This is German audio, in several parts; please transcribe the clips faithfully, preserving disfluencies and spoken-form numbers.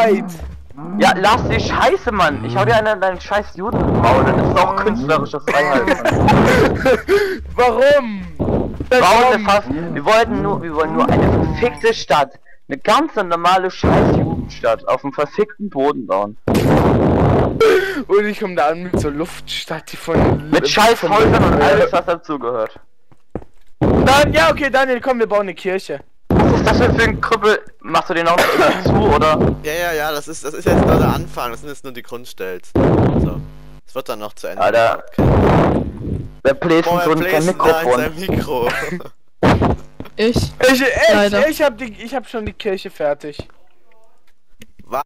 Zeit. Ja, lass die Scheiße, Mann. Ich hau dir einen deinen scheiß Juden ins Maul. Das ist auch künstlerische Freiheit. Warum? Das Warum warum? Fass? Wir wollten nur, wir wollen nur eine verfickte Stadt. Eine ganz normale scheiß Jugendstadt auf dem verfickten Boden bauen. Und ich komme da an mit so Luftstadt, die von... Mit scheiß von- Häusern und alles, was dazugehört. Dann, ja, okay, Daniel, komm, wir bauen eine Kirche. Was ist das denn für ein Krüppel? Machst du den auch noch irgendwie zu, oder? Ja, ja, ja, das ist, das ist jetzt nur der Anfang, das sind jetzt nur die Grundstelzen. So. Das wird dann noch zu Ende. Alter. Okay. Wer bläst Boah, so er ein bläst kein da in Mikrofon? sein Mikro. Ich. Ich, ich, Leider. ich hab die, ich hab schon die Kirche fertig. Was?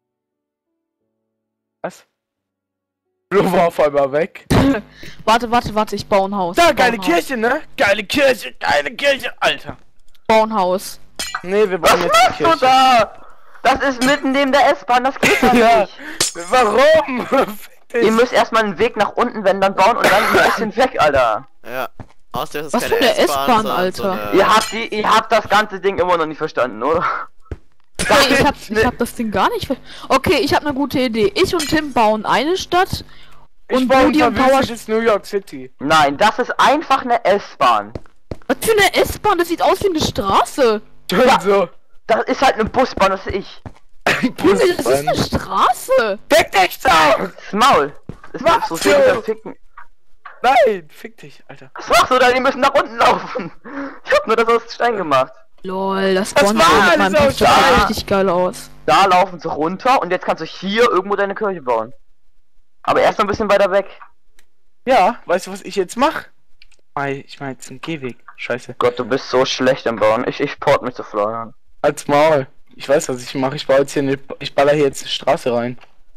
Was? Flo war auf einmal weg. Warte, warte, warte, ich baue ein Haus. Da, Ich baue geile ein Haus. Kirche, ne? Geile Kirche, geile Kirche, Alter. Bau ein Haus. Nee, wir Was bauen jetzt die machst du Kirche. da? Das ist mitten neben der S-Bahn, das geht doch Ja, nicht. warum? Fick dich. Ihr müsst erstmal einen Weg nach unten, wenn dann bauen und dann ein bisschen weg, Alter. Ja. Außerdem ist es Was keine für eine S-Bahn, S-Bahn, sondern Alter? So eine... Ihr habt die, ihr habt das ganze Ding immer noch nicht verstanden, oder? Nee, ich hab, ich hab das Ding gar nicht ver... Okay, ich hab eine gute Idee. Ich und Tim bauen eine Stadt. Ich Und baue ein Booty und Power... verwüstetes New York City. Nein, das ist einfach eine S-Bahn. Was für eine S-Bahn? Das sieht aus wie eine Straße. Schon Ja. so. Das ist halt eine Busbahn, das ist ich. Junge, das ist eine Straße. Deck dich doch! Das Maul. Das ist Was so für- viel ficken. Nein, fick dich, Alter. Was machst du da? Die müssen nach unten laufen. Ich hab nur das aus Stein gemacht. Lol, das Das Spawn war sieht mit alles meinem aus Pixel Stein. richtig geil aus. Da laufen sie runter und jetzt kannst du hier irgendwo deine Kirche bauen. Aber erst noch ein bisschen weiter weg. Ja, weißt du, was ich jetzt mach? Ei, ich mach jetzt einen Gehweg. Scheiße. Gott, du bist so schlecht im Bauen. Ich, ich port mich zu Florian. Als Maul. Ich weiß, was ich mache. Ich baue jetzt hier eine... Ich baller hier jetzt eine Straße rein.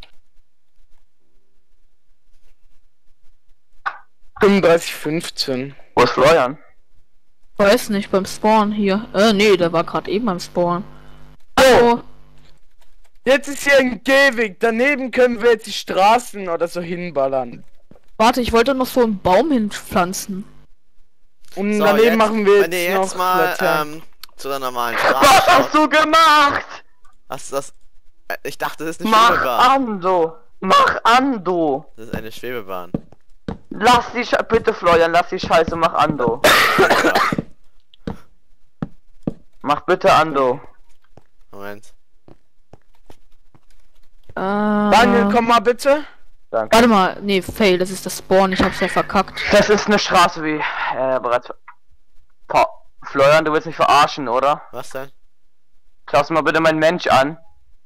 fünfunddreißig fünfzehn. Wo ist Florian? Weiß nicht, beim Spawn hier. Äh, nee, der war gerade eben beim Spawn. Oh, Oh, jetzt ist hier ein Gehweg. Daneben können wir jetzt die Straßen oder so hinballern. warte, ich wollte noch so einen Baum hinpflanzen. Und So, daneben jetzt, machen wir wenn jetzt, ihr jetzt noch mal Laternen. ähm, zu der normalen Was Straße hast schaut. du gemacht? Was ist das? Äh, Ich dachte, das ist eine Mach Schwebebahn. Ando. Mach Ando. Das ist eine Schwebebahn. Lass die Scheiße. Bitte, Florian, lass die Scheiße. Mach Ando. Mach bitte Ando. Moment. Äh, Daniel, komm mal bitte. Danke. Warte mal, nee, Fail, das ist das Spawn, ich hab's ja verkackt. Das ist eine Straße wie. Äh, bereits. Boah. Florian, du willst mich verarschen, oder? Was denn? Schaust mal bitte meinen Mensch an.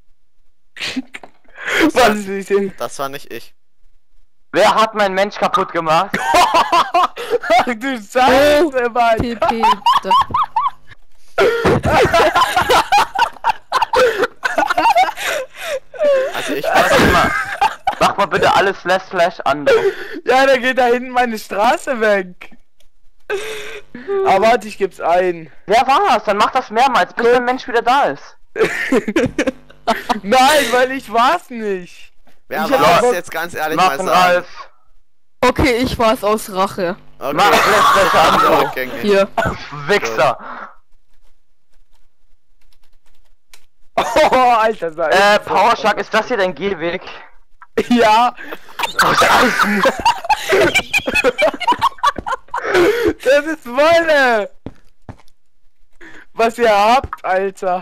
Was ist das denn? Das war nicht ich. Wer hat meinen Mensch kaputt gemacht? Ach du Scheiße, Mann. P P. da- Also ich Mach weiß mal. Mach mal bitte alles Slash Slash Ando. Ja, da geht da hinten meine Straße weg. Aber warte, ich geb's ein. Wer war's? Dann mach das mehrmals, bis der Mensch wieder da ist. Nein, weil ich war's nicht. Wer Ich war hab es Bock- jetzt ganz ehrlich Mach mal einen sagen? Ralf. Okay, ich war's aus Rache. Okay. Mach Slash Slash Ando. Rückgängig. Hier. Wichser. Oh, Alter, sei. Äh, Powershark, ist das hier dein Gehweg? Ja. Das ist Wolle. Was ihr habt, Alter.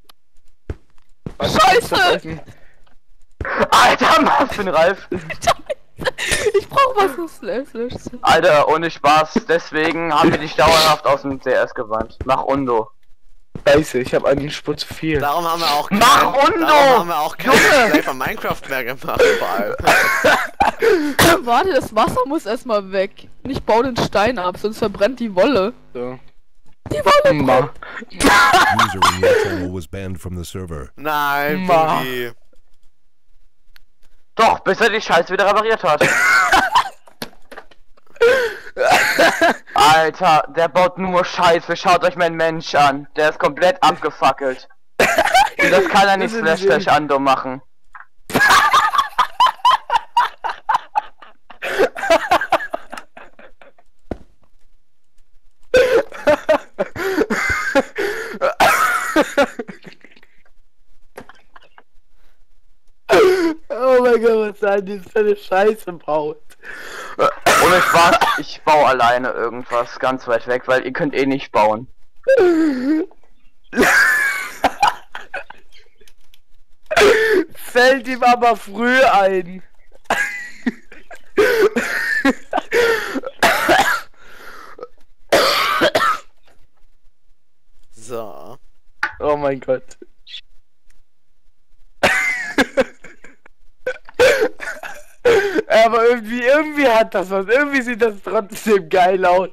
Scheiße! Alter, was für ein Ralf. Ich brauch was für Slash Slash. Alter, ohne Spaß. Deswegen haben wir dich dauerhaft aus dem C S gewandt. Mach Undo. Scheiße, ich habe einen Spur zu viel. Darum haben wir auch Mach kein- Undo! Darum haben wir auch kein Play von Minecraft mehr gemacht, vor allem. Warte, das Wasser muss erstmal weg. Und ich baue den Stein ab, sonst verbrennt die Wolle. So. Die Wolle Ma. brennt. User in your channel was banned from the server. Nein, Ma. Booty. Doch, bis er die Scheiße wieder repariert hat. Alter, der baut nur Scheiße. Schaut euch meinen Mensch an. Der ist komplett abgefackelt. Und das kann er nicht Das ist Slash Slash süß. Ando machen. sein, die so eine Scheiße baut. Ohne Spaß, ich baue alleine irgendwas ganz weit weg, weil ihr könnt eh nicht bauen. Fällt ihm aber früh ein. So. Oh mein Gott. Aber irgendwie, irgendwie hat das was. Irgendwie sieht das trotzdem geil aus.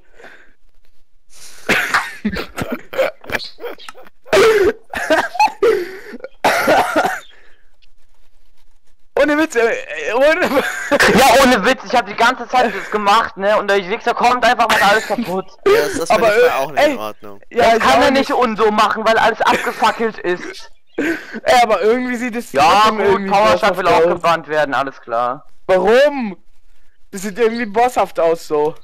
Ohne Witz, äh, ohne... Ja, ohne Witz, ich habe die ganze Zeit das gemacht, ne? Und der Wichser kommt einfach mal alles kaputt. Ja, das, das Aber, finde ich äh, auch nicht ey, in Ordnung. Ja, Das ich kann auch er nicht unso machen, weil alles abgefackelt ist. Ey, aber irgendwie sieht es Ja, trotzdem gut, irgendwie Powerschlag will bosshaft auch aus. gebrannt werden, alles klar. Warum? Das sieht irgendwie bosshaft aus so.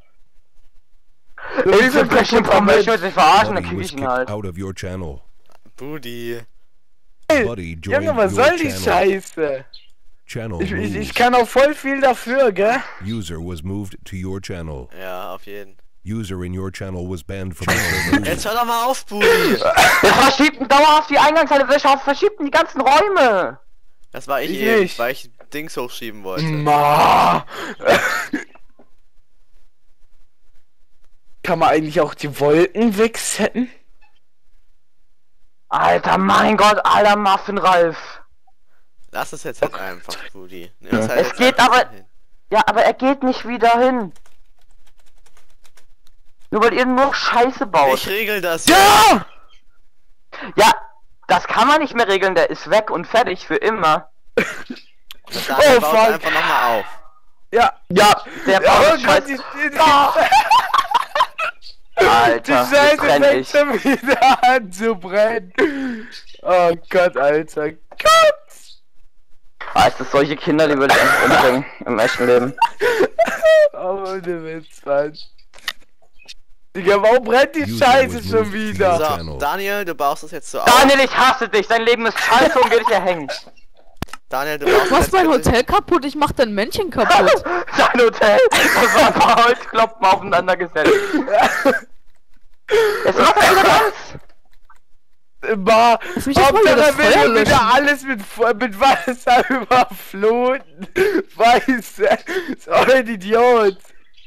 So wie so ein Ich möchte Kompliment. mich verarschen, dann Buddy krieg was ich ihn kicked halt. out of your channel. Booty. Buddy joined Junge, was your soll die channel. Scheiße? Channel Ich, ich, ich moved. kann auch voll viel dafür, gell? User was moved to your channel. Ja, auf jeden. User in your channel was banned from the server. Jetzt hör doch mal auf, Booty. Der verschiebt ihn dauerhaft die Eingangshalle, der verschiebt ihn die ganzen Räume. Das war ich, Ich eben, nicht. weil ich Dings hochschieben wollte. Ma. Kann man eigentlich auch die Wolken wegsetzen? Alter, mein Gott, alter Muffin Ralf. Lass es jetzt halt einfach, Booty. Nimm Ja. es halt Es jetzt geht einfach aber- hin. Ja, aber er geht nicht wieder hin. Nur weil ihr nur Scheiße baut. Ich regel das Ja! Ja, das kann man nicht mehr regeln, der ist weg und fertig für immer. jetzt. Dann Oh, baut fuck. einfach nochmal auf. Ja, Ja, der ja, baut oh Gott, Scheiße. die, die, die, die Alter, jetzt Scheiße brenn fängt ich. schon wieder an zu brennen. Oh Gott, Alter. Gott! Ah, ist das solche Kinder, die würde ich einfach umbringen im echten Leben. Oh, ohne Witz, Mann. Digga, warum brennt die User Scheiße was schon moved to wieder? your So, channel. Daniel, du baust es jetzt so auf. Daniel, ich hasse dich, dein Leben ist scheiße und geht hier hängen. Daniel, du baust Du machst jetzt mein bitte- Hotel kaputt, ich mach dein Männchen kaputt. Dein Hotel, das war ein paar Holzklopfen aufeinander gesetzt. Jetzt macht er wieder ganz. Immer. Lass mich jetzt mal wieder das Hauptsache will Feuer er wieder löschen. alles mit, Fe- mit Wasser überfluten. Weiße. So ein Idiot.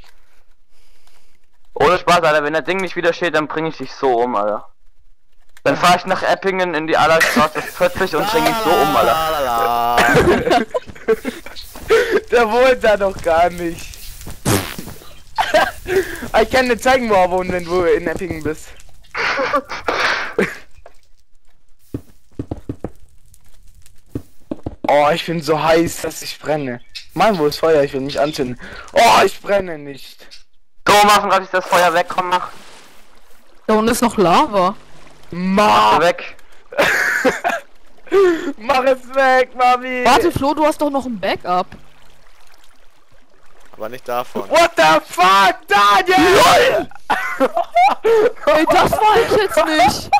Ohne Spaß, Alter, wenn das Ding nicht wieder steht, dann bringe ich dich so um, Alter. Dann fahre ich nach Eppingen in die Allerstraße vierzig und bringe dich so um, Alter. Lalalala. Der wohnt da doch gar nicht. Ich kann dir zeigen, wo er wohnt, wenn du in Eppingen bist. Oh, ich bin so heiß, dass ich brenne. Mann, wo ist Feuer? Ich will mich anzünden. Oh, ich brenne nicht. So, machen, dass ich das Feuer weg, komm, mach. Da unten ist noch Lava. Ma, Weg. mach es weg, Mami. Warte, Flo, du hast doch noch ein Backup. Aber nicht davon. What the fuck, Daniel? Ey, das war ich jetzt nicht.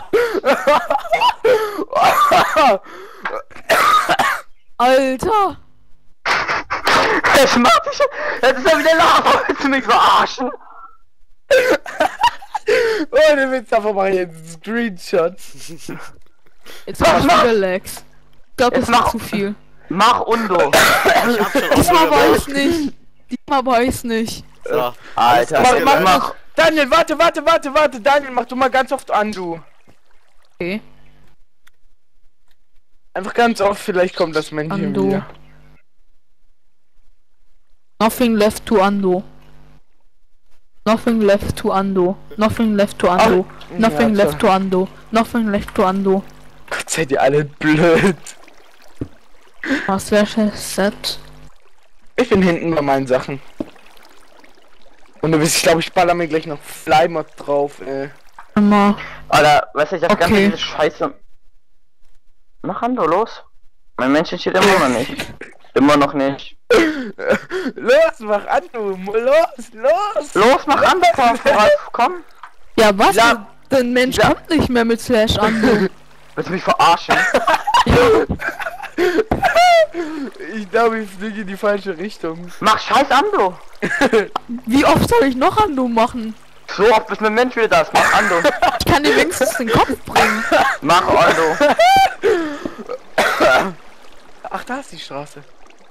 Alter. Das macht dich. Jetzt ist er wieder Lava, willst du mich verarschen? Ohne Witz, davon mache ich jetzt einen Screenshot. Jetzt hab ich wieder Lags. Ich glaub, das Jetzt ist mach- zu viel. Mach Undo. Ich hab schon Diesmal war aufgebaut. ich's nicht. Diesmal war ich's nicht. So. Alter, Mach, Okay, mach, Leute. mach. Daniel, warte, warte, warte, warte. Daniel, mach du mal ganz oft Undo. Okay. Einfach ganz oft, vielleicht kommt das Männchen Undo. wieder. Nothing left to undo. Nothing left to undo. Nothing left to undo. Ach, Nothing ja, left to undo. Nothing left to undo. Gott, seid ihr alle blöd. Was wäre set? Ich bin hinten bei meinen Sachen. Und du bist, ich glaube, ich baller mir gleich noch Flymod drauf, ey. Immer. Alter, weißt du, ich hab Okay. ganz diese Scheiße. Mach Undo, los. Mein Männchen steht immer noch nicht. Immer noch nicht. Los, mach Undo. Los, los. Los, mach Undo, Ralf, komm. Ja, was? Ja. Der Mensch Ja. kommt nicht mehr mit Slash undo. Willst du mich verarschen? Ich glaube, ich fliege in die falsche Richtung. Mach scheiß Ando. Wie oft soll ich noch Ando machen? So oft bis ein Mensch wieder da ist. Mach Ando. Ich kann dir wenigstens den Kopf bringen. Mach Ando. Ach, da ist die Straße.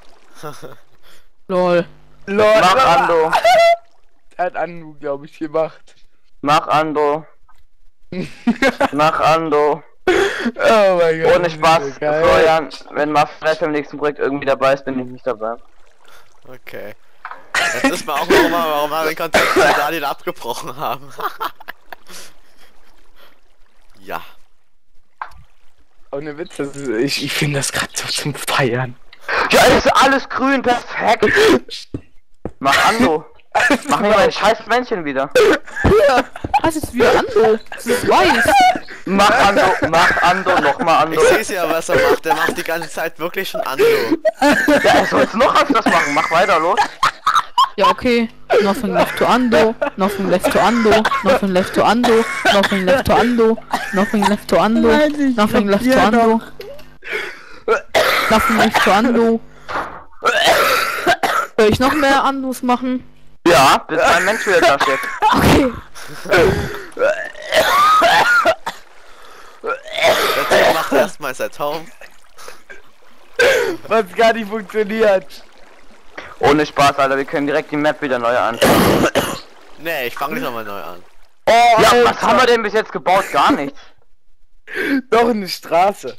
Lol. Lord, Mach Ando. Er hat Anu, glaube ich, gemacht. Mach Ando. Mach Ando. Oh mein Gott. Ohne Spaß, Florian, wenn mal vielleicht beim nächsten Projekt irgendwie dabei ist, bin ich nicht dabei. Okay. Jetzt ist mir auch warum, warum wir den Kontakt zu Daniel abgebrochen haben. Ja. Ohne Witz, das ist, ich, ich finde das gerade so zum Feiern. Ja, ist alles grün, perfekt. Mach Ando. Mach mir mein scheiß Männchen wieder. Hier, was ist wieder Ando? Das ist weiß. Mach Ando, mach Ando, nochmal Ando. Ich seh's ja, was er macht. Der macht die ganze Zeit wirklich schon Ando. Ja, er soll's noch öfters machen. Mach weiter, los. Ja, okay. Nothing left to Ando. Nothing left to Ando. Nothing left to Ando. Nothing left to Ando. Nothing left to Ando. Nothing left to Ando. Nothing left to Ando. Soll ich noch mehr Andos machen? Ja, bis ein Mensch wieder da steht. Okay. Der macht erstmal sein Home. Was gar nicht funktioniert. Ohne Spaß, Alter, wir können direkt die Map wieder neu anfangen. Nee, ich fange nicht nochmal neu an. Oh, Ja, Alter. was haben wir denn bis jetzt gebaut? Gar nichts. Doch eine Straße.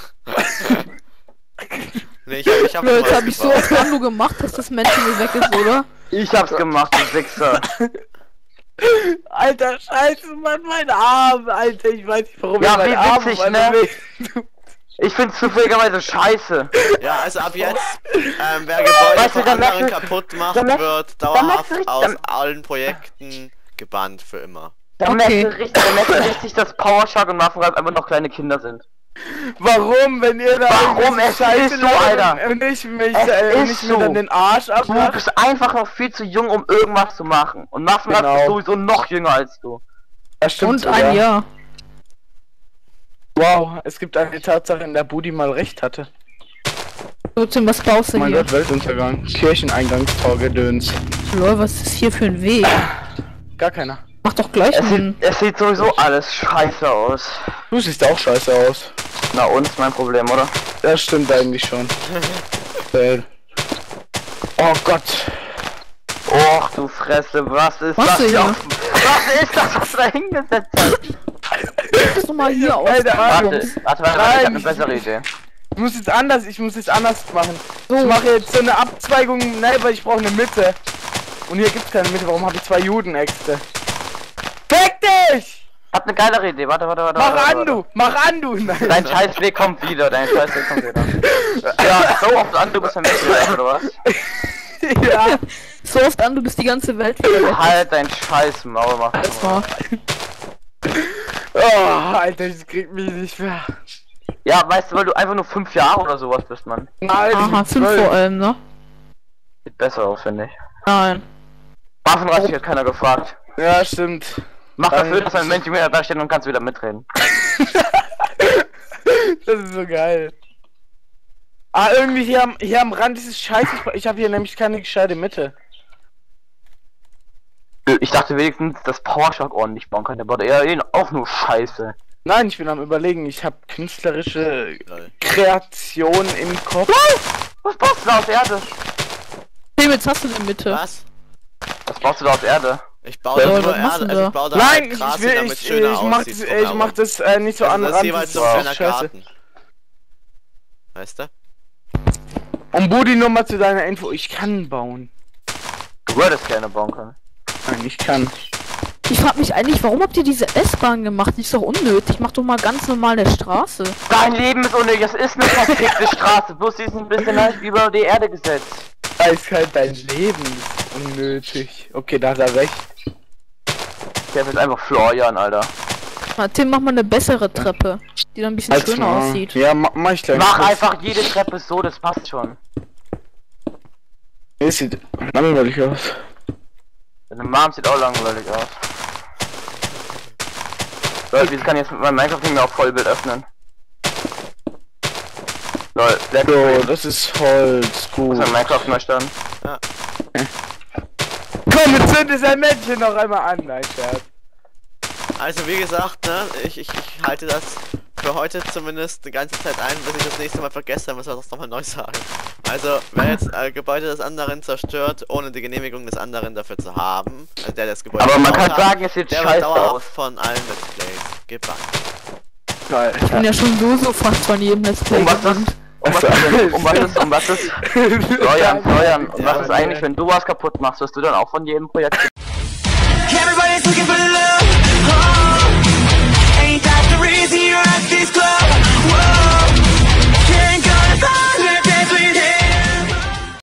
Nee, ich hab, ich hab Leute, jetzt was hab ich so gebaut. oft Ando gemacht, dass das Männchen nicht weg ist, oder? Ich hab's gemacht, du Wichser. Alter, scheiße, Mann, mein Arm. Alter, ich weiß nicht, warum Ja, ich meinen wie Arm witzig, auf ne? einmal weg- Ich find's zufälligerweise scheiße. Ja, also ab jetzt, ähm, wer Gebäude Weißt du, von dann merkst anderen du- kaputt macht, dann merkst- wird dann merkst dauerhaft du richtig- aus dann- allen Projekten gebannt für immer. Da Okay. merkst du richtig, da merkst du richtig, dass Powershark und Waffengreif einfach noch kleine Kinder sind. Warum, wenn ihr da Warum? irgendwie Es Scheiße ist so, labert Alter. und ich mich, Es äh, ist nicht so. mir dann den Arsch Du abmache? bist einfach noch viel zu jung, um irgendwas zu machen. Und Waffengreif Genau. ist sowieso noch jünger als du. Das stimmt Und sogar. ein Jahr. Wow, es gibt eine Tatsache, in der Budi mal recht hatte. Trotzdem, was baust du Mein hier? Gott, Weltuntergang. Kircheneingangstor gedöns. Lol, was ist hier für ein Weg? Gar keiner. Mach doch gleich Es einen. sieht, es sieht sowieso alles scheiße aus. Du siehst auch scheiße aus. Na, uns mein Problem, oder? Das stimmt eigentlich schon. Äh. Oh Gott. Och, du Fresse, was ist Was das denn hier? hier? auf- Was ist das, was du da hingesetzt hast? Lass doch mal hier aus. Alter, Warte, warte, warte, warte, ich hab Nein. eine bessere Idee. Ich muss jetzt anders, ich muss jetzt anders machen. So. Ich mache jetzt so eine Abzweigung, nein, weil ich brauche eine Mitte. Und hier gibt's keine Mitte, warum habe ich zwei Judenäxte? Fick dich! Hab eine geilere Idee, warte, warte, warte. Mach warte, an, warte. du! Mach an, du! Nein. Dein Scheißweg kommt wieder, dein Scheißweg kommt wieder. Ja, so oft an, du bist ein Mittelwelt, oder was? Ja. So oft an, du bist die ganze Welt wieder weg. Halt dein scheiß Maul, mach das Das mal. war. Oh, Alter, das kriegt mich nicht mehr. Ja, weißt du, weil du einfach nur fünf Jahre oder sowas bist, Mann. Nein, ich Aha, bin fünf zwölf. vor allem, ne? Sieht besser aus, finde ich. Nein. Waffenreich hat keiner gefragt. Ja, stimmt. Mach Dann- dafür, dass ein Mensch wieder da steht und kannst wieder mitreden. Das ist so geil. Ah, irgendwie hier am, hier am Rand ist es scheiße. Ich, ich habe hier nämlich keine gescheite Mitte. Ich dachte wenigstens, dass Powershock ordentlich bauen kann, der baut eher eh auch nur Scheiße. Nein, ich bin am überlegen. Ich habe künstlerische Lol. Kreation im Kopf. Was baust du da aus Erde? Tim, jetzt hast du die Mitte. Was? Was baust du da aus Erde? Ich baue Ja, da was nur machst du Erde, also da? ich baue da Nein, halt ich, Gras ich hin, will, damit ich, es schöner ich mach aussieht das, ich drumherum. mach das äh, nicht so Also an das ist Rand. jeweils so das ein ist kleiner scheiße. Garten. Weißt du? Und Budi, nur mal zu deiner Info. Ich kann bauen. Du würdest gerne bauen können. Nein, ich kann. Ich frag mich eigentlich, warum habt ihr diese S-Bahn gemacht? Die ist doch unnötig. Mach doch mal ganz normal eine Straße. Dein Leben ist unnötig, das ist eine verfickte Straße, bloß die ist ein bisschen halt über die Erde gesetzt. Da ist halt dein Leben unnötig. Okay, da hat er recht. Der ist einfach Florian, Alter. Na, Tim, mach mal eine bessere Treppe, die dann ein bisschen Als schöner mal- aussieht. Ja, ma, mach ich gleich. Mach Das- einfach jede Treppe so, das passt schon. Nee, sieht langweilig aus. Deine Mom sieht auch langweilig aus. Leute, wie kann ich jetzt mit meinem Minecraft-Ding auch Vollbild öffnen? Lol, Black So, das ist Holz, gut. ist ein Minecraft Neustand. Komm, jetzt zündet sein Männchen noch einmal an, nein, Scherz. Also wie gesagt, ne, ich, ich, ich halte das für heute zumindest die ganze Zeit ein, bis ich das nächste Mal vergesse, dann müssen wir das nochmal neu sagen. Also, wer jetzt äh, Gebäude des anderen zerstört, ohne die Genehmigung des anderen dafür zu haben, also der das Gebäude Aber man gebaut kann hat, sagen, es sieht der wird scheiße dauerhaft aus. von allen Let's Plays gebannt. Geil. Ich bin ja schon so so fast von jedem Let's Play Um was gebannt. ist, um was ist, denn- um was ist, um was ist, Florian, Florian, um Ja, was ist eigentlich, wenn du was kaputt machst, wirst du dann auch von jedem Projekt Everybody's looking for